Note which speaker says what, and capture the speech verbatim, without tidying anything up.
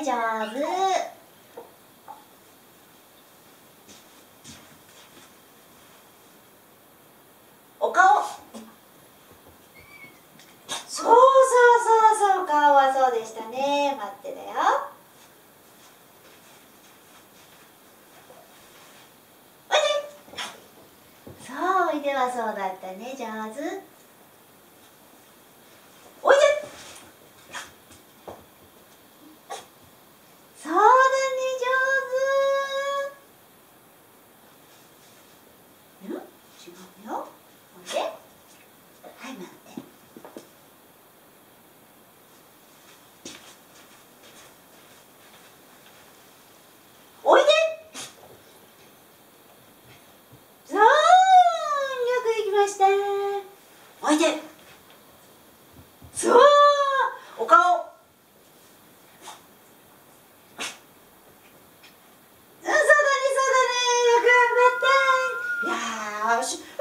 Speaker 1: 上手。お顔。そうそうそうそう、顔はそうでしたね。待ってだよ。おいで。そう、おいではそうだったね。上手。おいで。そうだね、上手。ん？違うよ。おいで。はい、待って。おいで。そう、よくできました。おいで。そう、お顔。うん、そうだね、そうだね。よく頑張った。いやー、